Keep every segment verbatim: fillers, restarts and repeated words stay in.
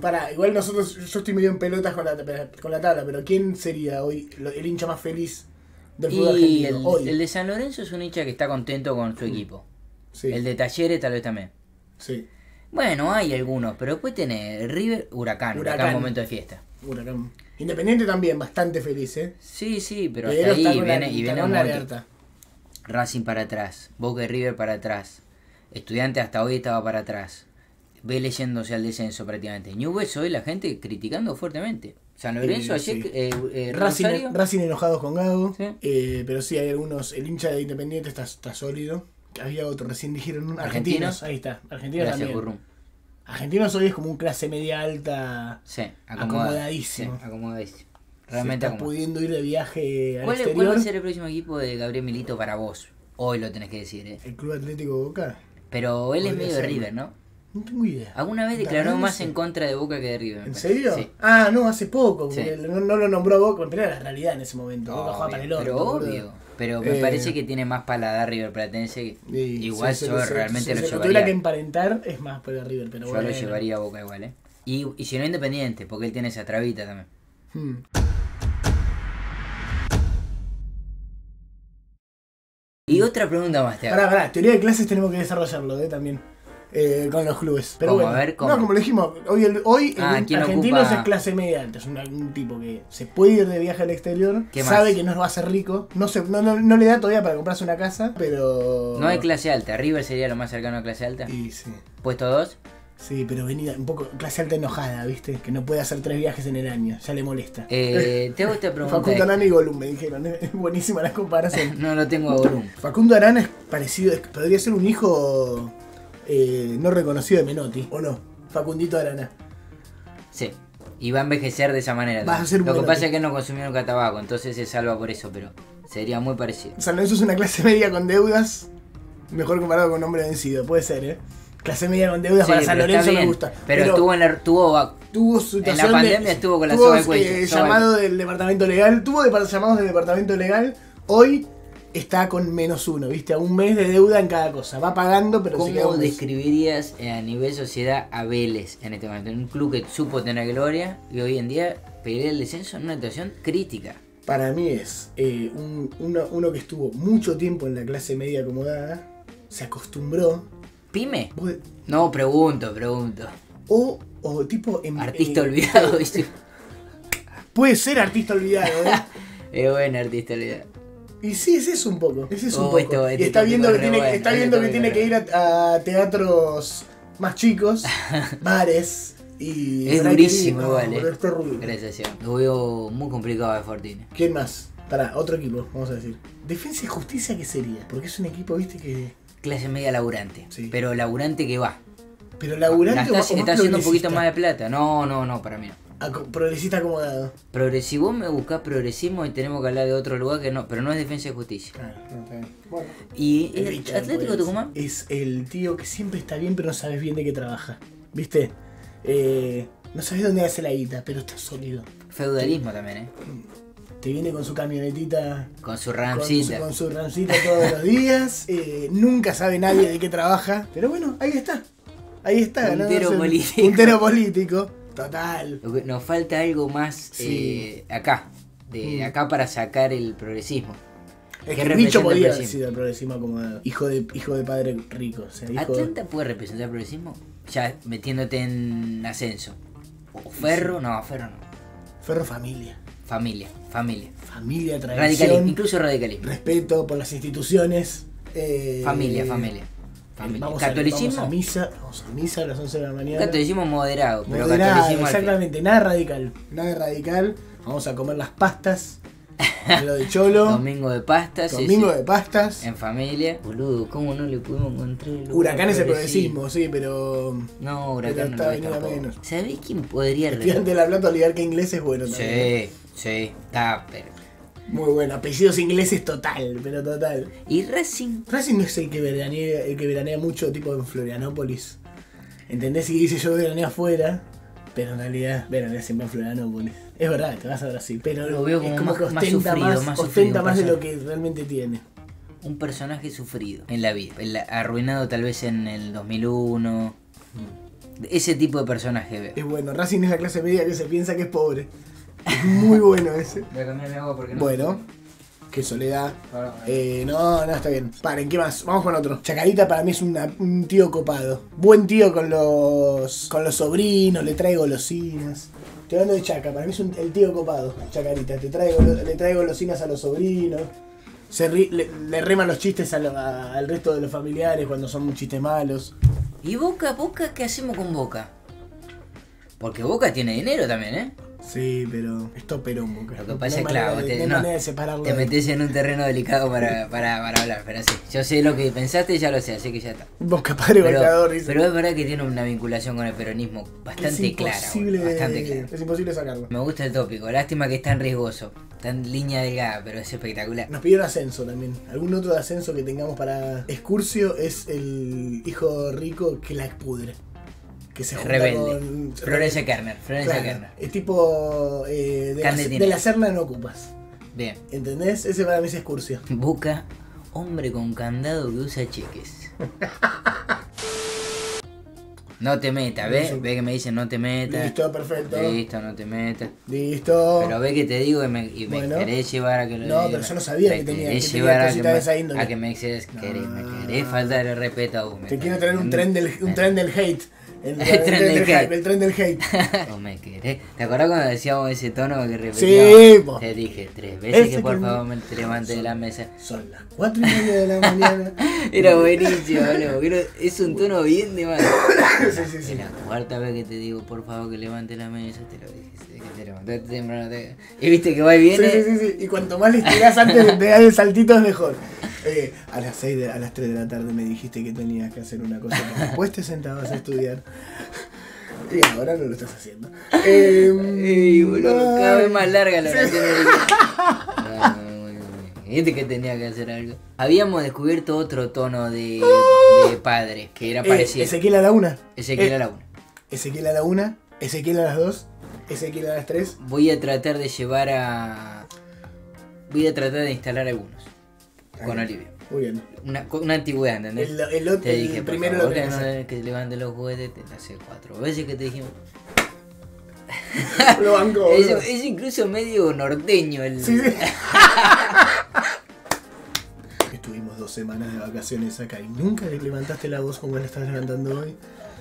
Para, igual nosotros, yo estoy medio en pelotas con la, con la tabla, pero ¿quién sería hoy el hincha más feliz del fútbol Y argentino? el, Hoy. el de San Lorenzo es un hincha que está contento con su equipo. Sí. El de Talleres tal vez también. Sí. Bueno, hay algunos, pero después tenés River, Huracán, Huracán, Huracán. momento de fiesta. Huracán. Independiente también, bastante feliz, ¿eh? Sí, sí, pero, Pero hasta está ahí con viene, la, y está viene con un la momento. alerta. Racing para atrás, Boca y River para atrás. Estudiante hasta hoy estaba para atrás. Vélez yéndose al descenso prácticamente. Newell's hoy la gente criticando fuertemente. San Lorenzo Sí, ayer, sí. eh, eh, Racing, Rosario. Racing enojados con Gago. Sí. Eh, pero sí, hay algunos. El hincha de Independiente está, está sólido. Había otro, recién dijeron. Argentinos. ¿Argentinos? Ahí está. Argentinos Gracias, también. Currum. Argentinos hoy es como un clase media alta. Sí, Acomodadísimo. Sí, acomodadísimo. Se Realmente está acomodadísimo. pudiendo ir de viaje al ¿Cuál, exterior. ¿Cuál va a ser el próximo equipo de Gabriel Milito para vos? Hoy lo tenés que decir, ¿eh? El Club Atlético Boca. Pero él es Podría medio de ser. River, ¿no? No tengo idea. Alguna vez La declaró verdad más no en sé. contra de Boca que de River. me ¿En parece. serio? Sí. Ah, no, hace poco. Sí. Porque no, no lo nombró Boca, pero era la realidad en ese momento. Boca jugaba Obvio, para el orto. pero boludo. obvio. Pero me Eh, parece que tiene más paladar River Platense. Y Igual si yo se- se- realmente si lo se lo llevaría. tuviera que emparentar, es más por el River. Pero Yo bueno. lo llevaría a Boca igual, ¿eh? Y, y si no Independiente, porque él tiene esa trabita también. Hmm. Y otra pregunta más te hago. Pará, pará, teoría de clases tenemos que desarrollarlo, eh, también. Eh, con los clubes. Pero ¿Cómo? bueno, A ver, ¿cómo? no, como lo dijimos, hoy el, hoy Ah, el ¿quién argentino ocupa? es clase media alta, es un, un tipo que se puede ir de viaje al exterior, ¿Qué sabe más? que no va a ser rico, no, se, no, no, no le da todavía para comprarse una casa, pero... No hay clase alta. River sería lo más cercano a clase alta. Y sí, Puesto dos. sí, pero venida un poco clase alta enojada, ¿viste? Que no puede hacer tres viajes en el año, ya le molesta. Eh, te hago esta pregunta. Facundo Arana y Gollum me dijeron, es buenísima la comparación. No lo tengo a Gorum. Facundo Arana es parecido, es- podría ser un hijo eh, no reconocido de Menotti, ¿o no? Facundito Arana. Sí. Y va a envejecer de esa manera. Vas a también. ser Lo que bueno, pasa tío. es que no consumió nunca tabaco, entonces se salva por eso, pero sería muy parecido. San Lorenzo es una clase media con deudas, mejor comparado con hombre vencido, puede ser, ¿eh? Clase media con deudas Sí, para San pero está Lorenzo me bien. gusta. Pero, estuvo en la, tuvo tuvo situación pandemia de, estuvo con la tuvo, soga al cuello, eh, soga al llamado del departamento legal, tuvo de, llamados del departamento legal, hoy está con menos uno, ¿viste? A un mes de deuda en cada cosa, va pagando, pero se queda ¿Cómo un mes. describirías eh, a nivel sociedad a Vélez en este momento? Un club que supo tener gloria y hoy en día pelea el descenso en una situación crítica. Para mí es eh, un, uno, uno que estuvo mucho tiempo en la clase media acomodada, se acostumbró, ¿Pyme? vos- No, pregunto, pregunto. o, o tipo... en- Artista eh, olvidado, ¿viste? Puede ser artista olvidado, ¿eh? Es buen artista olvidado. Y sí, es eso un poco. Es eso un Oh, poco. esto- y este está tópico viendo es que re tiene, bueno, está este viendo que tópico tiene es que re ir a, a teatros más chicos, bares y... Es habrá que durísimo ir. No, igual, eh. boludo, es terrible. Gracias, Seba. Lo veo muy complicado de Fortini. ¿Quién más? Pará, otro equipo, vamos a decir. Defensa y Justicia, ¿qué sería? Porque es un equipo, viste, que... Clase media laburante. Sí. Pero laburante que va. Pero laburante La o está, más- o más está haciendo un poquito progresista. más de plata. No, no, no, para mí no. Aco- Progresista acomodado. Progres- si vos me buscás progresismo y tenemos que hablar de otro lugar que no, pero no es defensa y justicia. Claro, no, está bien. Bueno. Y El el Richard, Atlético pues, Tucumán. es el tío que siempre está bien, pero no sabes bien de qué trabaja. ¿Viste? Eh, no sabes dónde hace la guita, pero está sólido. Feudalismo también, ¿eh? Te viene con su camionetita, Con su con su, ramcita. con su rancita todos los días. Eh, nunca sabe nadie de qué trabaja. Pero bueno, ahí está. Ahí está. Puntero ganándose un- político. Puntero político. Total. Lo que- Nos falta algo más Sí. eh, acá. De Mm. acá para sacar el progresismo. Es ¿Qué que el bicho representa el podía haber progresismo? sido el progresismo acomodado. Hijo de, hijo de padre rico. O sea, hijo ¿Atlanta puede representar el progresismo? Ya metiéndote en ascenso. ¿O Ferro? No, Ferro no. Ferro familia. Familia, familia. Familia, Radicalismo, tradición, incluso radicalismo. respeto por las instituciones. eh, Familia, familia. eh, familia. Vamos, a, Catolicismo. vamos a misa, vamos a misa a las once de la mañana. Catolicismo moderado, pero Moderado, catolicismo al fin. exactamente, nada radical. Nada radical. Vamos a comer las pastas. de lo de Cholo. Domingo de pastas. sí, Domingo sí. de pastas. En familia. Boludo, ¿cómo no le pudimos encontrar el lugar Huracán es el progresismo? progresismo, sí, pero. No, Pero Huracán no está lo es venido a tampoco. menos. ¿Sabés quién podría Estudiante de La Plata, oligarca inglés es bueno también. Sí, sí, está, pero. Muy bueno. Apellidos ingleses total, pero total. ¿Y Racing? Racing no es el que veranea, el que veranea mucho, tipo en Florianópolis. ¿Entendés? Y dice yo veraneo afuera, pero en realidad veranea siempre en Florianópolis. Es verdad, te vas a Brasil. Pero Lo veo como es como más- que más ostenta sufrido, más, más ostenta sufrido, más de pasa. lo que realmente tiene. Un personaje sufrido en la vida. El- arruinado tal vez en el dos mil uno. Ese tipo de personaje veo. Es bueno, Racing es la clase media que se piensa que es pobre. Es muy bueno ese. Voy a cambiar mi agua porque no. Bueno, qué soledad. Ahora, ahora. Eh, no, no, está bien. Paren, ¿qué más? Vamos con otro. Chacarita para mí es una- un tío copado. Buen tío con los con los sobrinos, le trae golosinas. Estoy hablando de Chaca, para mí es un- el tío copado. Chacarita, te trae, golo- le trae golosinas a los sobrinos. Se ri- le, le reman los chistes a lo- a- al resto de los familiares cuando son chistes malos. ¿Y Boca? ¿Boca qué hacemos con Boca? Porque Boca tiene dinero también, ¿eh? Sí, pero es toperón, Boca. Lo que pasa No es hay claro, manera de- te, no hay no, manera de separarlo te de- metes en un terreno delicado para, para, para hablar, pero sí. Yo sé lo que pensaste, ya lo sé, así que ya está. Boca padre Pero, golpeador, dice. pero es verdad que tiene una vinculación con el peronismo bastante es clara. imposible, boludo, bastante clara. es imposible sacarlo. Me gusta el tópico, lástima que es tan riesgoso, tan línea delgada, pero es espectacular. Nos pidieron ascenso también. Algún otro de ascenso que tengamos para Escurcio es el hijo rico que la expudre. Que se junta Rebelde. con... Florencia Kerner, Florencia Claro, Kerner. es tipo... Eh, de, la, Candetina. de la Serna no ocupas. Bien. ¿Entendés? Ese para mí es Escurcio. Boca, hombre con candado que usa cheques. No te metas, ¿ves? Eso. Ve que me dicen no te metas. Listo, perfecto. Listo, no te metas. Listo. Pero ve que te digo y me, y me Bueno. querés llevar a que lo No, diga. pero yo no sabía Me que tenía- querés que tenía llevar a que, cositas de esa me, índole. a que me excedas. Querés, me No. querés faltar el respeto a vos. me Te quiero estás traer un diciendo. tren del, un tren del hate. El, El tren del hype, hate. El tren del hate. No me querés. ¿Te acordás cuando decíamos ese tono que repetíamos? Sí, po. Te dije tres veces Ese que por que- favor me te levantes de la mesa. Son las cuatro y media de la mañana. Era buenísimo, boludo, porque era- es un tono bien de mal. Sí, sí, sí. Es la cuarta vez que te digo, por favor, que levante la mesa, te lo dije, sé que te levantaste temprano. Te... Y viste que va y viene. Sí, sí, sí, sí. Y cuanto más le estirás antes de pegar el saltito es mejor. Eh, a las seis de, a las tres de la tarde me dijiste que tenías que hacer una cosa que después te sentabas a estudiar. Y ahora no lo estás haciendo. Eh, Ey, boludo, cada vez ay. más larga la Sí. oración de Viste que tenía que hacer algo. Habíamos descubierto otro tono de, de padre, que era Eh, parecido. Ezequiel a la una. Ezequiel Eh, a la una. Ezequiel a la una. Ezequiel a las dos. Ezequiel a las tres. Voy a tratar de llevar a... Voy a tratar de instalar algunos. Con Ahí. Olivia. Muy bien. Una, una antigüedad, ¿entendés? El, el, otro- Te el dije, por primero favor, lo que, tenés que hacer. no, que levante los juguetes, te hace cuatro veces que te dijimos. Lo banco, Es, boludo. es incluso medio norteño el... Sí, sí. Estuvimos dos semanas de vacaciones acá y nunca le levantaste la voz como la estás levantando hoy.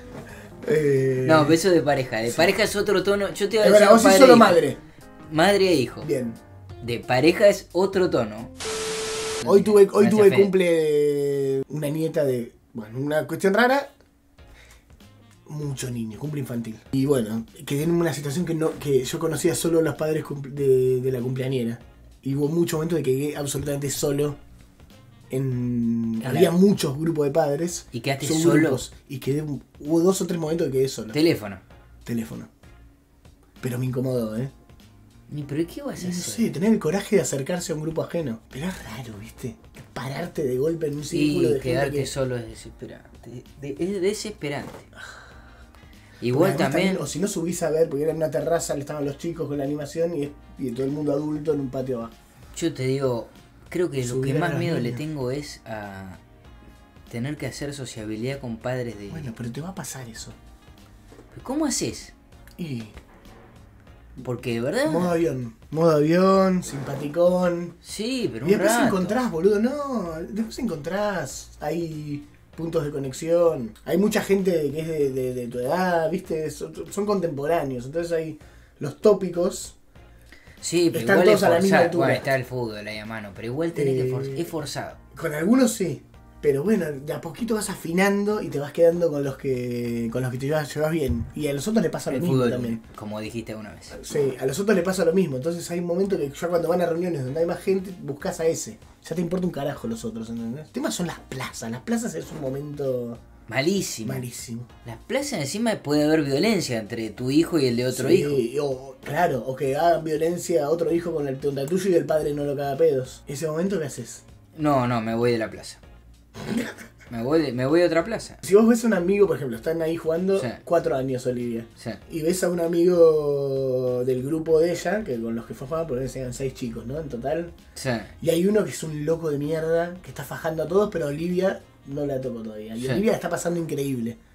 Eh, No, beso de pareja. De pareja es otro tono. Yo te iba a Es decir verdad, vos sos padre solo e hijo. madre. Madre e hijo. Bien. De pareja es otro tono. Hoy tuve, hoy Gracias, tuve Fede. cumple de una nieta de. Bueno, una cuestión rara. Mucho niño, cumple infantil. Y bueno, quedé en una situación que no que yo conocía solo a los padres cumple- de, de la cumpleañera. Y hubo muchos momentos de que quedé absolutamente solo. En, Claro. Había muchos grupos de padres. ¿Y quedaste son solo? grupos, y quedé, hubo dos o tres momentos que quedé solo. Teléfono. Teléfono. Pero me incomodó, ¿eh? Ni, ¿Pero qué vas a No hacer? sé, tener el coraje de acercarse a un grupo ajeno. Pero es raro, ¿viste? Pararte de golpe en un Sí, círculo de gente quedarte que... solo es desesperante. De- es desesperante. Igual Además, también... O si no subís a ver, porque era en una terraza, le estaban los chicos con la animación y, y todo el mundo adulto en un patio abajo. Yo te digo, creo que lo Subir que a más los miedo le niños. tengo es a tener que hacer sociabilidad con padres de... Bueno, pero te va a pasar eso. ¿Cómo haces? Y... Porque de verdad... Modo avión. Modo avión, simpaticón. Sí, pero Y un después rato. encontrás, boludo, no. Después encontrás. Hay puntos de conexión. Hay mucha gente que es de, de- de tu edad, ¿viste? Son, son contemporáneos. Entonces hay los tópicos. Sí, pero Están igual todos es a la misma forzado. altura. Bueno, está el fútbol ahí a mano, pero igual tenés que Eh, forzar. Es forzado. Con algunos sí. Pero bueno, de a poquito vas afinando y te vas quedando con los que con los que te llevas, llevas bien. Y a los otros le pasa lo El mismo fútbol, también. como dijiste una vez. Sí, a los otros le pasa lo mismo. Entonces hay un momento que ya cuando van a reuniones donde hay más gente, buscas a ese. Ya te importa un carajo los otros, ¿entendés? El tema son las plazas. Las plazas es un momento Malísimo. malísimo. Las plazas encima puede haber violencia entre tu hijo y el de otro Sí, hijo. O, claro, o que hagan violencia a otro hijo con el, con el tuyo y el padre no lo caga a pedos. ¿Ese momento qué haces? No, no, me voy de la plaza. Me voy, de- me voy a otra plaza. Si vos ves a un amigo, por ejemplo, están ahí jugando Sí. cuatro años, Olivia. Sí. Y ves a un amigo del grupo de ella, que con los que fue a jugar, porque eran seis chicos, ¿no? En total. Sí. Y hay uno que es un loco de mierda, que está fajando a todos, pero Olivia no la tocó todavía. Y Sí. Olivia la está pasando increíble.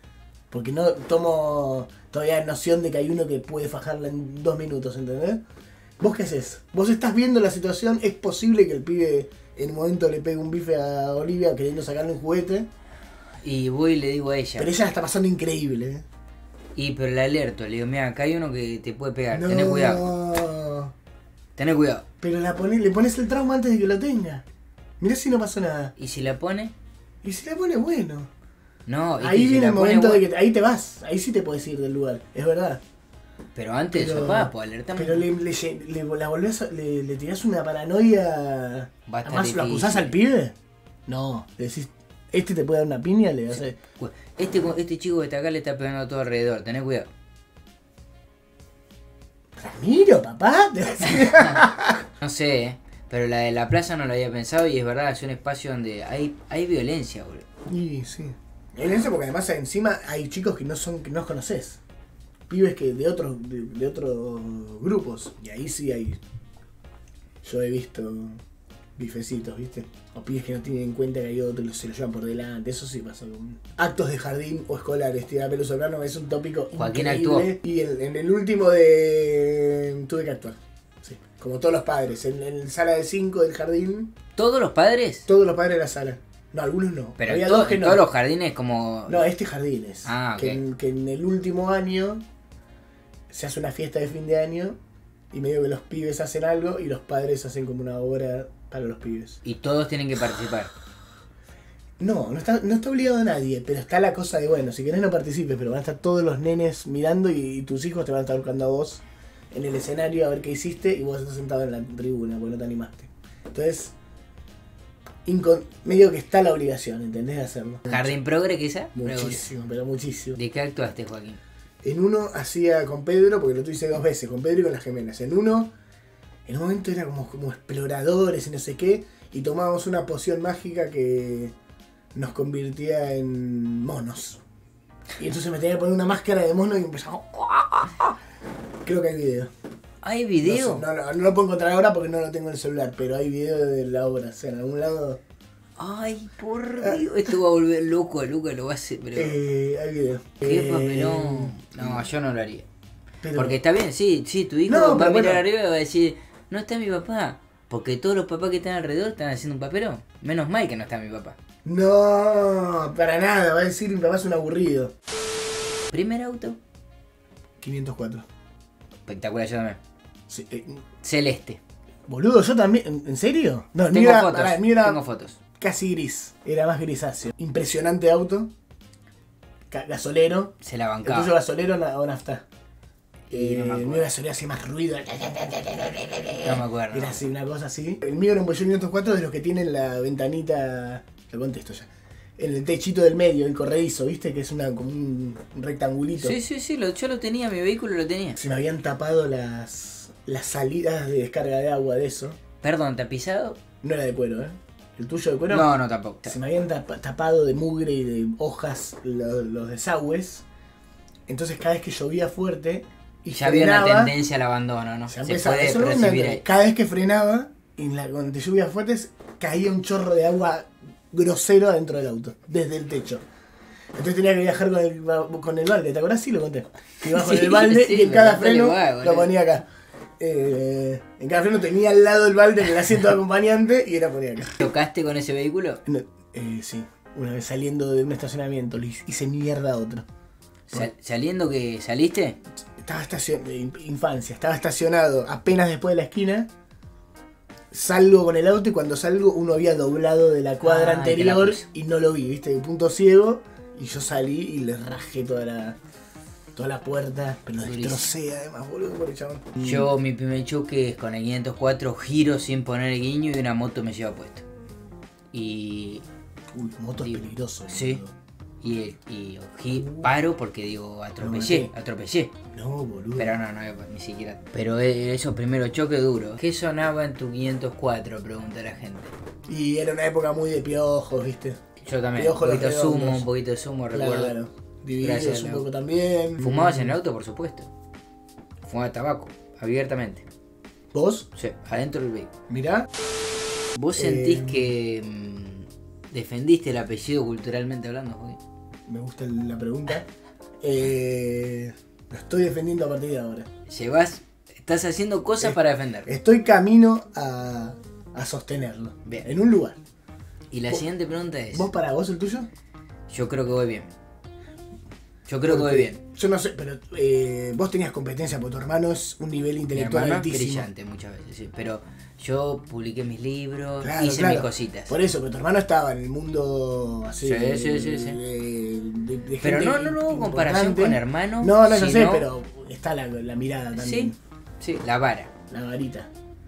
Porque no tomo todavía noción de que hay uno que puede fajarla en dos minutos, ¿entendés? ¿Vos qué haces? Vos estás viendo la situación, es posible que el pibe en un momento le pegue un bife a Olivia queriendo sacarle un juguete. Y voy y le digo a ella. Pero ella la está pasando increíble, ¿eh? Y pero le alerto, le digo, mira, acá hay uno que te puede pegar, No. tené cuidado. Tené cuidado. Pero la pone, le pones el trauma antes de que lo tenga. Mirá si no pasó nada. ¿Y si la pone? Y si la pone bueno. No, y Ahí que si viene la el pone momento bueno- de que ahí te vas. Ahí sí te puedes ir del lugar, es verdad. Pero antes de Pero- eso, va, pues alertame. Pero le, le, le- la volvés a- le, le tirás una paranoia. Va a estar Además, ¿lo difícil. acusás al pibe? No, le decís, este te puede dar una piña, le das. Cu- Este, este chico que está acá le está pegando a todo alrededor, tené cuidado. Ramiro, papá. Te vas a- No sé, eh, pero la de la plaza no lo había pensado y es verdad, es un espacio donde hay, hay violencia, boludo. Y sí. En eso porque además encima hay chicos que no son, que no conoces. Pibes que de otros, de, de otros grupos. Y ahí sí hay. Yo he visto bifecitos, ¿viste? O pibes que no tienen en cuenta que hay otros y se lo llevan por delante. Eso sí pasa con actos de jardín o escolares. Tirar pelo sobrano es un tópico Joaquín increíble. Y en, en el último de tuve que actuar. Sí. Como todos los padres. En, en la sala de cinco del jardín, ¿Todos los padres? todos los padres de la sala. No, algunos no. Pero Había en, to- dos que en no. todos los jardines como... No, este jardín es. Ah, ok. que, en, que en el último año se hace una fiesta de fin de año y medio que los pibes hacen algo y los padres hacen como una obra para los pibes. Y todos tienen que participar. No, no está, no está obligado a nadie, pero está la cosa de, bueno, si querés no participes, pero van a estar todos los nenes mirando y, y tus hijos te van a estar buscando a vos en el escenario a ver qué hiciste y vos estás sentado en la tribuna porque no te animaste. Entonces, incon- medio que está la obligación, ¿entendés? De hacerlo. ¿Jardín progre quizá? Muchísimo, pero muchísimo. ¿De qué actuaste, Joaquín? En uno hacía con Pedro, porque lo hice dos veces, con Pedro y con las gemelas. En uno, en un momento era como, como exploradores y no sé qué, y tomábamos una poción mágica que nos convertía en monos. Y entonces me tenía que poner una máscara de mono y empezaba... Creo que hay video. ¿Hay No, video? sé, no, no, no lo puedo encontrar ahora porque no lo tengo en el celular, pero hay video de la obra. O sea, en algún lado Ay, por Dios. Esto va a volver loco a Luca, lo va a hacer, pero... eh, hay video. ¿Qué Eh, papelón? No, yo no lo haría. pero- Porque está bien, sí, sí, tu hijo No, va a pero mirar bueno. arriba y va a decir, no está mi papá. Porque todos los papás que están alrededor están haciendo un papelón. Menos mal que no está mi papá. No, para nada, va a decir mi papá es un aburrido. Primer auto. quinientos cuatro. Espectacular, yo también. Sí, eh, Celeste. boludo, yo también. ¿En, en serio? No, el mío Tengo era, fotos. pará, el mío era Tengo fotos. casi gris. Era más grisáceo. Impresionante auto. Ca- gasolero. Se la ¿El tuyo bancaba. gasolero o nafta? Y Eh, no me el acuerdo. mío gasolero hacía más ruido. No me acuerdo. Era así, una cosa así. El mío era un Peugeot quinientos cuatro de los que tienen la ventanita. Lo contesto ya. En el techito del medio, el corredizo, ¿viste? Que es una como un, un rectangulito. Sí, sí, sí, lo, yo lo tenía, mi vehículo lo tenía. Se me habían tapado las, las salidas de descarga de agua de eso. Perdón, ¿tapizado? No era de cuero, ¿eh? ¿El tuyo de cuero? No, no, tampoco. Se me habían tapa- tapado de mugre y de hojas lo- los desagües. Entonces cada vez que llovía fuerte y Ya había una frenaba, tendencia al abandono, ¿no? ya Se empezaba. puede Eso no es percibir una- ahí. cada vez que frenaba, en la, cuando lluvias fuertes, caía un chorro de agua grosero adentro del auto, desde el techo. Entonces tenía que viajar con el, con el balde, ¿te acordás? Sí, lo conté. Que ibas con Sí, el balde sí, y en me cada contale freno igual, lo boludo. ponía acá. Eh, en cada freno tenía al lado el balde en el asiento de acompañante y era ponía acá. ¿Chocaste con ese vehículo? No, eh, sí, una vez saliendo de un estacionamiento, le hice mierda a otro. Sal- ¿Saliendo que saliste? Estaba estacionado, infancia, estaba estacionado apenas después de la esquina. Salgo con el auto y cuando salgo uno había doblado de la cuadra Ah, y te la anterior puso. y no lo vi, viste, de punto ciego. Y yo salí y le rajé toda la, toda la puerta, pero lo Durísimo. destrocé además, boludo, por el chabón. Yo, mi primer choque es con el quinientos cuatro, giro sin poner el guiño y una moto me lleva puesto. Y. Uy, moto es Digo, peligroso. sí. boludo. Y, y, y paro porque digo, atropellé, maté. atropellé. No, boludo. Pero no, no, ni siquiera. Pero eh, esos primeros choques duros. ¿Qué sonaba en tu quinientos cuatro? Pregunta la gente. Y era una época muy de piojos, viste. Yo también, Piojo un los poquito redondos. sumo, un poquito de sumo, recuerdo. Claro. Divididos Gracias, un Leo. poco también. ¿Fumabas en el auto? Por supuesto. Fumaba tabaco, abiertamente. ¿Vos? Sí, adentro del vehículo. Mirá. ¿Vos sentís Eh, que mm, defendiste el apellido culturalmente hablando, Joaquín? Me gusta la pregunta. Eh, lo estoy defendiendo a partir de ahora. Llevas, estás haciendo cosas Eh, para defenderlo. Estoy camino a, a sostenerlo. Bien. En un lugar. Y la vos- siguiente pregunta es, ¿Vos para vos el tuyo? yo creo que voy bien. Yo creo que voy Porque bien. Yo no sé, pero eh, vos tenías competencia porque tu hermano es un nivel Mi intelectual hermano es altísimo. brillante muchas veces, sí. Pero yo publiqué mis libros, Claro, hice claro. mis cositas. Por eso, pero tu hermano estaba en el mundo así. Sí, de- sí, sí, sí. de- de- de Pero gente no, no, no, importante. comparación con hermano. No, no, yo sé, sino- pero está la, la mirada también. Sí, sí, la vara. La varita.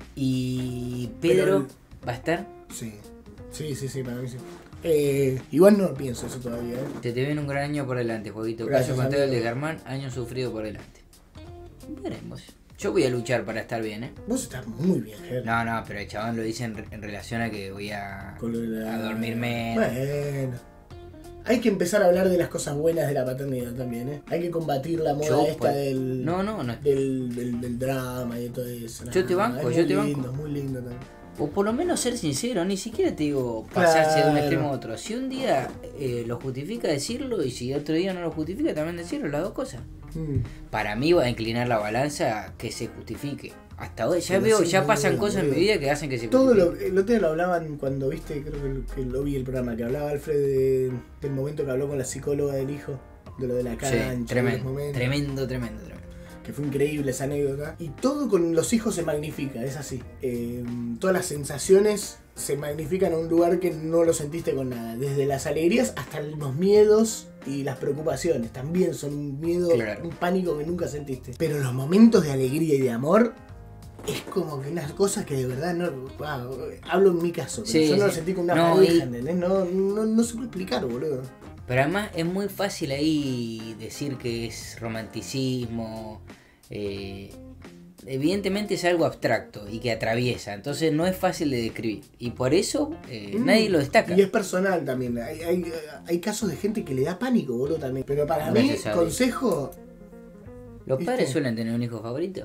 Y Pedro Pero- va a estar. Sí. Sí, sí, sí, para mí sí. Eh, igual no pienso eso todavía, ¿eh? Se te viene un gran año por delante, Jueguito. Gracias, Caso contrario amigo. de Germán, año sufrido por delante. Veremos. Yo voy a luchar para estar bien, ¿eh? Vos estás muy bien, Ger. No, no, pero el chabón lo dice en, re- en relación a que voy a, Con lo de la- a dormirme. Bueno. Hay que empezar a hablar de las cosas buenas de la paternidad también, ¿eh? Hay que combatir la moda Yo, esta pues, del, No, no, no. del, del, del drama y de todo eso. Yo te banco, es yo muy te banco. lindo, muy lindo también. O por lo menos ser sincero, ni siquiera te digo pasarse de un Claro. extremo a otro. Si un día eh, lo justifica, decirlo, y si otro día no lo justifica, también decirlo, las dos cosas. Mm. Para mí va a inclinar la balanza que se justifique. Hasta hoy ya Pero veo, sí, ya boludo, pasan cosas en mi boludo. vida que hacen que se Todo lo, justifique. el otro día lo hablaban cuando viste, creo que, lo- que lo vi el programa, que hablaba Alfred de- del momento que habló con la psicóloga del hijo, de lo de la cancha, Sí, de los tremendo, momentos, tremendo, tremendo, tremendo. que fue increíble esa anécdota. Y todo con los hijos se magnifica, es así. Eh, todas las sensaciones se magnifican a un lugar que no lo sentiste con nada. Desde las alegrías hasta los miedos y las preocupaciones. También son un miedo, Claro. un pánico que nunca sentiste. Pero los momentos de alegría y de amor es como que unas cosas que de verdad no... wow, hablo en mi caso, pero Sí, yo no lo sí. sentí con una No, pareja, y- ¿entendés? No, no, no se puede explicar, boludo. Pero además es muy fácil ahí decir que es romanticismo. eh, evidentemente es algo abstracto y que atraviesa. Entonces no es fácil de describir. Y por eso eh, Mm. nadie lo destaca. Y es personal también. Hay, hay, hay casos de gente que le da pánico, boludo, también. Pero para Gracias mí, a Dios. consejo... ¿Los ¿Viste? padres suelen tener un hijo favorito?